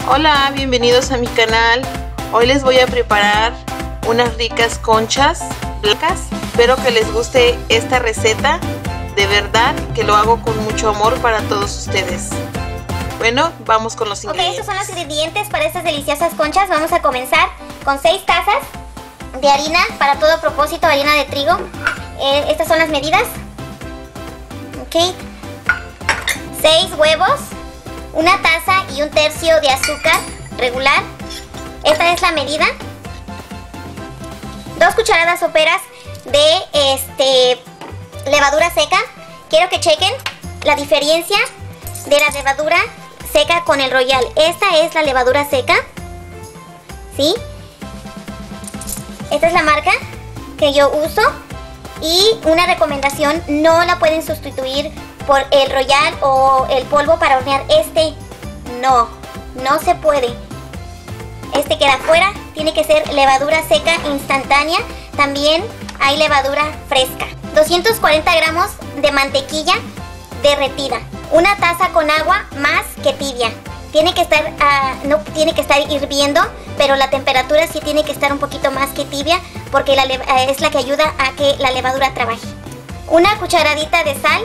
Hola, bienvenidos a mi canal. Hoy les voy a preparar unas ricas conchas blancas. Espero que les guste esta receta. De verdad que lo hago con mucho amor para todos ustedes. Bueno, vamos con los ingredientes. Ok, estos son los ingredientes para estas deliciosas conchas. Vamos a comenzar con 6 tazas de harina para todo propósito, harina de trigo. Estas son las medidas. Ok. 6 huevos, 1 taza y 1/3 de azúcar regular. Esta es la medida. 2 cucharadas soperas de levadura seca. Quiero que chequen la diferencia de la levadura seca con el Royal. Esta es la levadura seca, ¿sí? Esta es la marca que yo uso. Y una recomendación, no la pueden sustituir por el Royal o el polvo para hornear. No se puede. Este queda fuera. Tiene que ser levadura seca instantánea. También hay levadura fresca. 240 gramos de mantequilla derretida. 1 taza con agua más que tibia. Tiene que estar, no tiene que estar hirviendo, pero la temperatura sí tiene que estar un poquito más que tibia, porque es la que ayuda a que la levadura trabaje. 1 cucharadita de sal.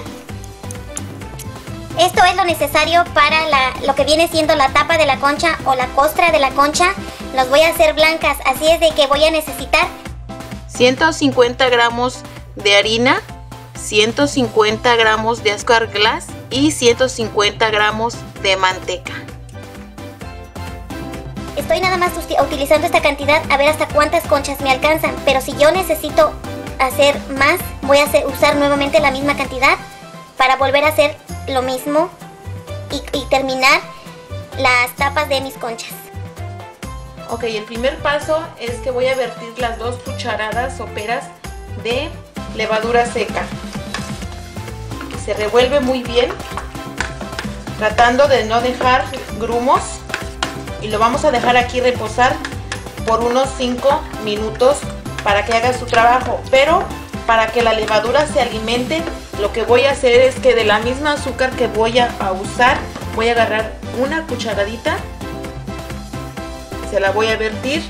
Esto es lo necesario para lo que viene siendo la tapa de la concha o la costra de la concha. Los voy a hacer blancas, así es de que voy a necesitar 150 gramos de harina, 150 gramos de azúcar glass y 150 gramos de manteca. Estoy nada más utilizando esta cantidad a ver hasta cuántas conchas me alcanzan, pero si yo necesito hacer más, voy a usar nuevamente la misma cantidad para volver a hacer lo mismo y terminar las tapas de mis conchas. Ok, el primer paso es que voy a vertir las 2 cucharadas soperas de levadura seca. Se revuelve muy bien, tratando de no dejar grumos, y lo vamos a dejar aquí reposar por unos 5 minutos para que haga su trabajo. Pero para que la levadura se alimente, lo que voy a hacer es que de la misma azúcar que voy a usar, voy a agarrar 1 cucharadita, se la voy a vertir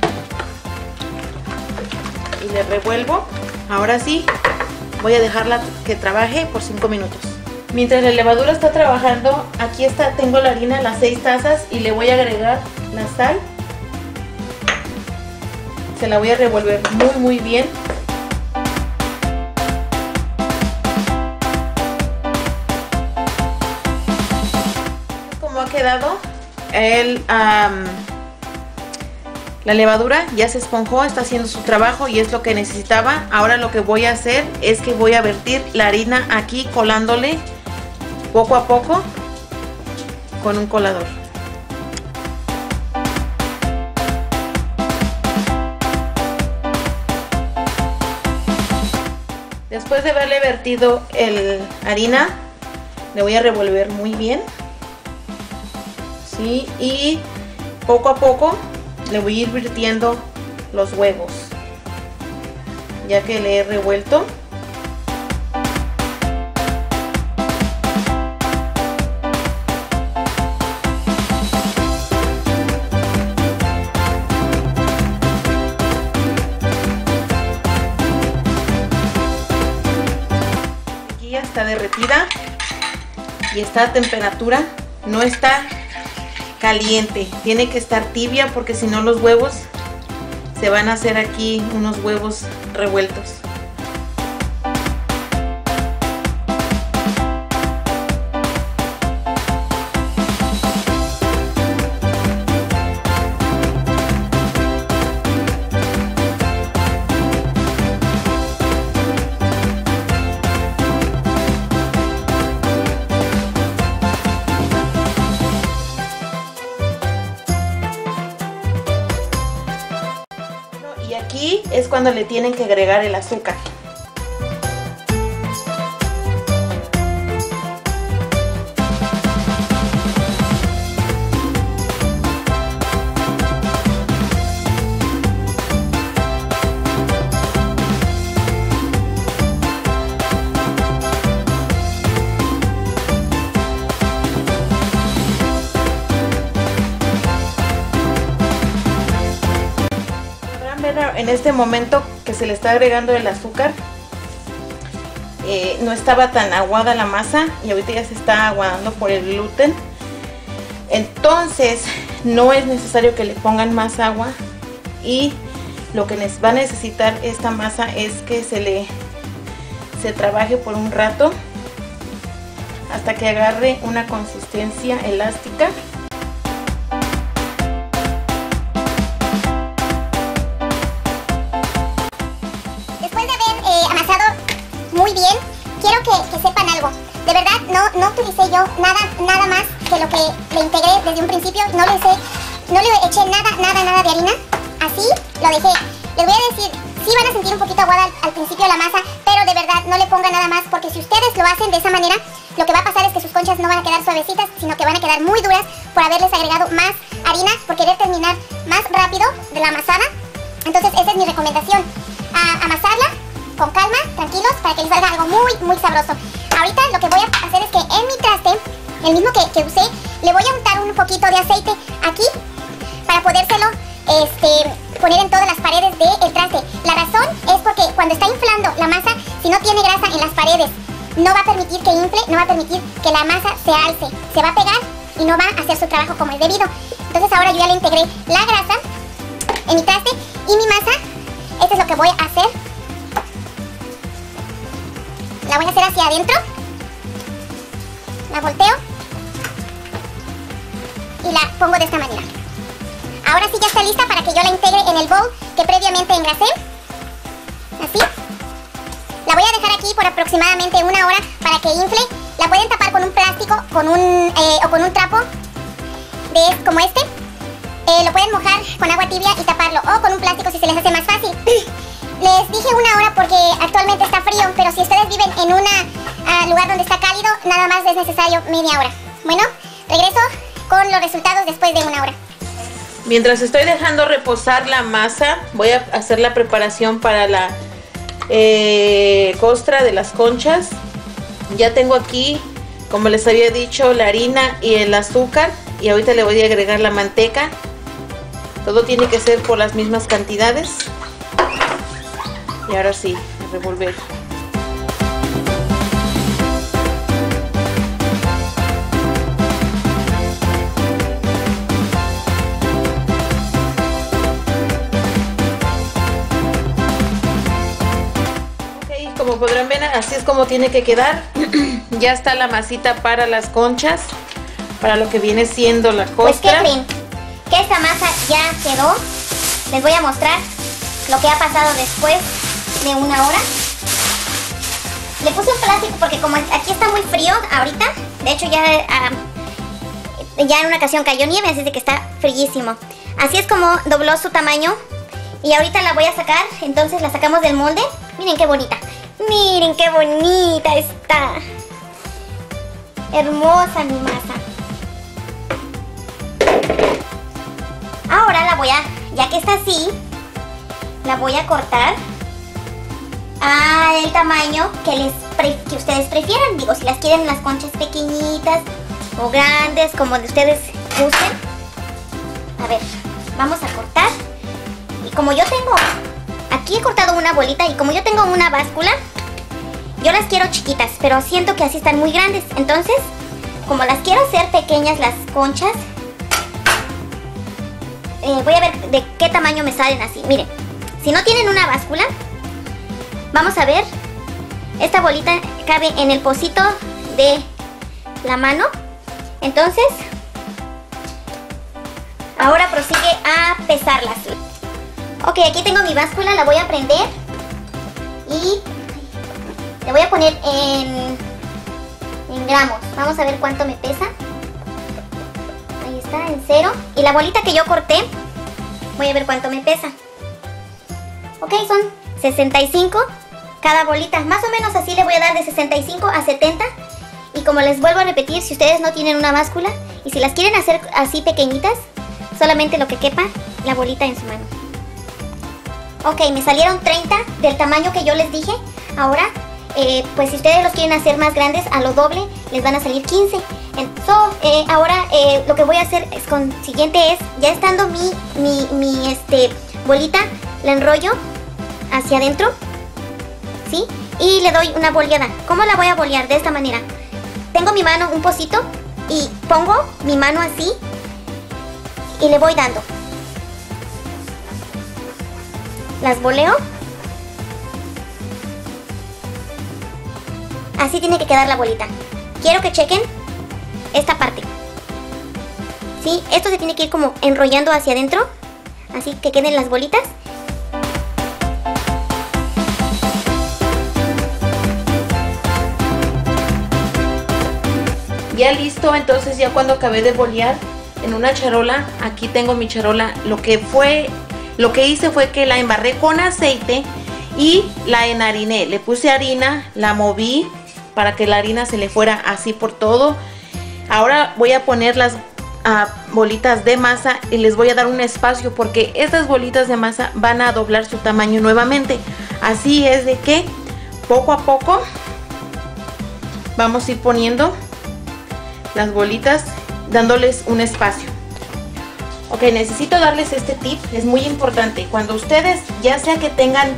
y le revuelvo. Ahora sí, voy a dejarla que trabaje por 5 minutos. Mientras la levadura está trabajando, aquí tengo la harina, las 6 tazas, y le voy a agregar la sal. Se la voy a revolver muy bien. Como ha quedado, la levadura ya se esponjó, está haciendo su trabajo y es lo que necesitaba. Ahora lo que voy a hacer es que voy a vertir la harina aquí, colándole poco a poco con un colador. Después de haberle vertido la harina, le voy a revolver muy bien, ¿sí? Y poco a poco le voy a ir virtiendo los huevos, ya que le he revuelto. Aquí ya está derretida y está a temperatura, no está caliente, tiene que estar tibia, porque si no los huevos se van a hacer aquí unos huevos revueltos. Y aquí es cuando le tienen que agregar el azúcar. ver en este momento que se le está agregando el azúcar. No estaba tan aguada la masa y ahorita ya se está aguadando por el gluten. Entonces no es necesario que le pongan más agua, y lo que va a necesitar esta masa es que se trabaje por un rato hasta que agarre una consistencia elástica. Después de haber amasado muy bien, quiero que sepan algo. De verdad no utilicé yo nada más que lo que le integré desde un principio. No le eché nada de harina. Así lo dejé. Les voy a decir, sí van a sentir un poquito aguada al principio la masa, pero de verdad no le pongan nada más, porque si ustedes lo hacen de esa manera, lo que va a pasar es que sus conchas no van a quedar suavecitas, sino que van a quedar muy duras por haberles agregado más harina, por querer terminar más rápido de la amasada. Entonces esa es mi recomendación, amasarla con calma, tranquilos, para que les salga algo muy sabroso. Ahorita lo que voy a hacer es que en mi traste, el mismo que usé, le voy a untar un poquito de aceite aquí para podérselo poner en todas las paredes del traste. La razón es porque cuando está inflando la masa, si no tiene grasa en las paredes, no va a permitir que infle, no va a permitir que la masa se alce, se va a pegar y no va a hacer su trabajo como es debido. Entonces ahora yo ya le integré la grasa en mi traste y mi masa. Esto es lo que voy a hacer. La voy a hacer hacia adentro, la volteo y la pongo de esta manera. Ahora sí ya está lista para que yo la integre en el bowl que previamente engrasé. Así. La voy a dejar aquí por aproximadamente 1 hora para que infle. La pueden tapar con un plástico o con un trapo como este. Lo pueden mojar con agua tibia y taparlo, o con un plástico si se les hace más fácil. Les dije 1 hora porque actualmente está frío, pero si ustedes viven en un lugar donde está cálido, nada más es necesario media hora. Bueno, regreso con los resultados después de 1 hora. Mientras estoy dejando reposar la masa, voy a hacer la preparación para la costra de las conchas. Ya tengo aquí, como les había dicho, la harina y el azúcar, y ahorita le voy a agregar la manteca. Todo tiene que ser por las mismas cantidades. Y ahora sí, a revolver. Ok, como podrán ver, así es como tiene que quedar. Ya está la masita para las conchas, para lo que viene siendo la costra. Pues, ¿qué creen? Que esta masa ya quedó. Les voy a mostrar lo que ha pasado después de 1 hora. Le puse un plástico porque como aquí está muy frío ahorita, de hecho ya en una ocasión cayó nieve, así de que está fríísimo. Así es como dobló su tamaño. Y ahorita la voy a sacar, entonces la sacamos del molde. Miren qué bonita. Miren qué bonita está. Hermosa mi masa. Ahora la voy a, ya que está así, la voy a cortar al tamaño que ustedes prefieran. Digo, si las quieren las conchas pequeñitas o grandes, como de ustedes gusten. A ver, vamos a cortar. Y como yo tengo, aquí he cortado una bolita, y como yo tengo una báscula, yo las quiero chiquitas, pero siento que así están muy grandes. Entonces, como las quiero hacer pequeñas las conchas, voy a ver de qué tamaño me salen así. Miren, si no tienen una báscula, vamos a ver, esta bolita cabe en el pocito de la mano. Entonces, ahora prosigue a pesarlas. Ok, aquí tengo mi báscula, la voy a prender y le voy a poner en gramos. Vamos a ver cuánto me pesa. Ahí está, en 0. Y la bolita que yo corté, voy a ver cuánto me pesa. Ok, son 65 cada bolita. Más o menos así le voy a dar de 65 a 70. Y como les vuelvo a repetir, si ustedes no tienen una báscula y si las quieren hacer así pequeñitas, solamente lo que quepa la bolita en su mano. Ok, me salieron 30 del tamaño que yo les dije. Ahora, pues si ustedes los quieren hacer más grandes, a lo doble les van a salir 15. Entonces, ahora lo que voy a hacer es siguiente es, ya estando mi bolita la enrollo hacia adentro, ¿sí? Y le doy una boleada. ¿Cómo la voy a bolear? De esta manera. Tengo mi mano un pocito y pongo mi mano así y le voy dando. Las boleo. Así tiene que quedar la bolita. Quiero que chequen esta parte. ¿Sí? Esto se tiene que ir como enrollando hacia adentro. Así que queden las bolitas. Ya listo, entonces ya cuando acabé de bolear en una charola, aquí tengo mi charola, lo que hice fue que la embarré con aceite y la enhariné. Le puse harina, la moví para que la harina se le fuera así por todo. Ahora voy a poner las bolitas de masa y les voy a dar un espacio porque estas bolitas de masa van a doblar su tamaño nuevamente. Así es de que poco a poco vamos a ir poniendo las bolitas, dándoles un espacio. Ok, necesito darles este tip, es muy importante. Cuando ustedes, ya sea que tengan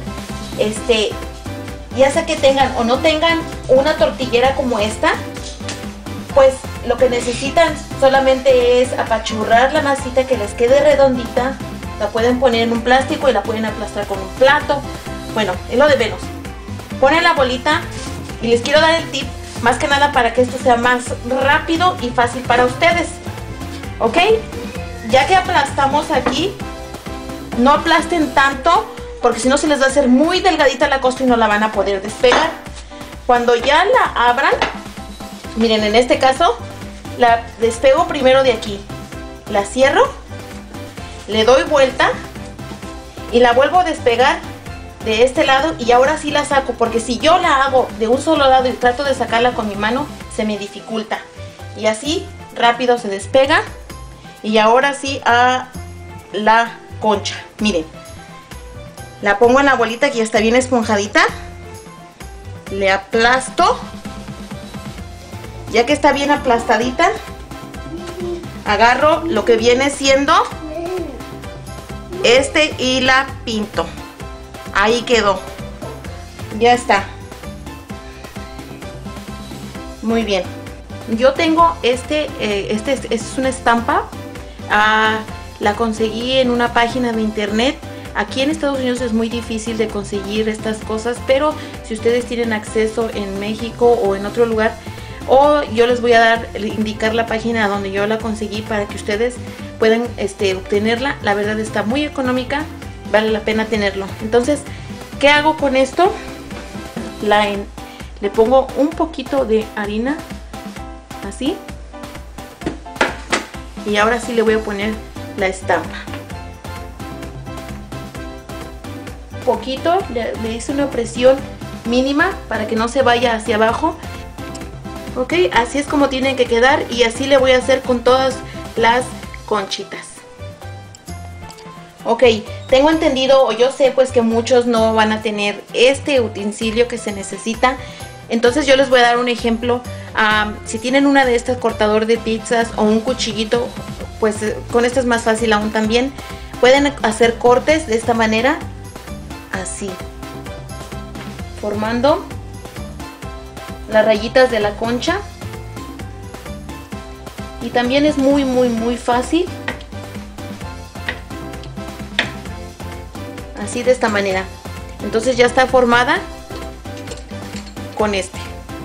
o no tengan una tortillera como esta, pues lo que necesitan solamente es apachurrar la masita que les quede redondita. La pueden poner en un plástico y la pueden aplastar con un plato. Bueno, es lo de menos. Ponen la bolita y les quiero dar el tip, más que nada para que esto sea más rápido y fácil para ustedes. ¿Ok? Ya que aplastamos aquí, no aplasten tanto porque si no se les va a hacer muy delgadita la costra y no la van a poder despegar. Cuando ya la abran, miren, en este caso la despego primero de aquí, la cierro, le doy vuelta y la vuelvo a despegar de este lado y ahora sí la saco, porque si yo la hago de un solo lado y trato de sacarla con mi mano, se me dificulta. Y así rápido se despega. Y ahora sí a la concha. Miren, la pongo en la bolita que ya está bien esponjadita. Le aplasto. Ya que está bien aplastadita, agarro lo que viene siendo y la pinto. Ahí quedó. Ya está. Muy bien. Yo tengo es una estampa. La conseguí en una página de internet. Aquí en Estados Unidos es muy difícil de conseguir estas cosas, pero si ustedes tienen acceso en México o en otro lugar, o yo les voy a indicar la página donde yo la conseguí para que ustedes puedan obtenerla. La verdad está muy económica, vale la pena tenerlo. Entonces, ¿qué hago con esto? Le pongo un poquito de harina, así. Y ahora sí le voy a poner la estampa. Poquito, le hice una presión mínima para que no se vaya hacia abajo. Ok, así es como tienen que quedar y así le voy a hacer con todas las conchitas. Ok, tengo entendido, o yo sé pues que muchos no van a tener este utensilio que se necesita. Entonces yo les voy a dar un ejemplo. Si tienen una de estas, cortador de pizzas o un cuchillito, pues con esto es más fácil aún también. Pueden hacer cortes de esta manera, así, formando las rayitas de la concha. Y también es muy fácil. Así, de esta manera. Entonces ya está formada con este.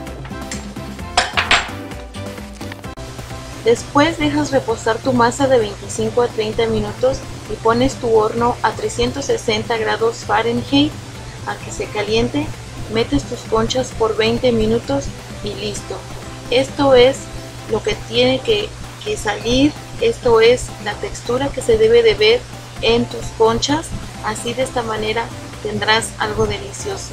Después dejas reposar tu masa de 25 a 30 minutos y pones tu horno a 360 grados Fahrenheit a que se caliente. Metes tus conchas por 20 minutos y listo. Esto es lo que tiene que salir. Esto es la textura que se debe de ver en tus conchas. Así, de esta manera tendrás algo delicioso.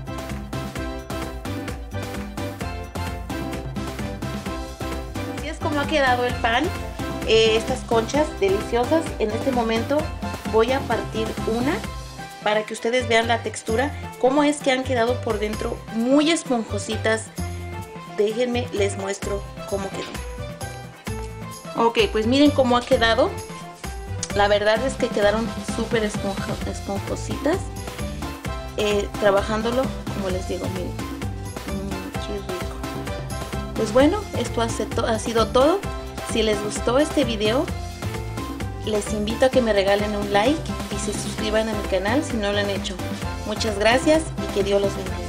Así es como ha quedado el pan. Estas conchas deliciosas. En este momento voy a partir una para que ustedes vean la textura, cómo es que han quedado por dentro, muy esponjositas. Déjenme, les muestro cómo quedó. Ok, pues miren cómo ha quedado. La verdad es que quedaron súper esponjositas. Trabajándolo, como les digo, miren, qué rico. Pues bueno, esto ha sido todo. Si les gustó este video, les invito a que me regalen un like y se suscriban a mi canal si no lo han hecho. Muchas gracias y que Dios los bendiga.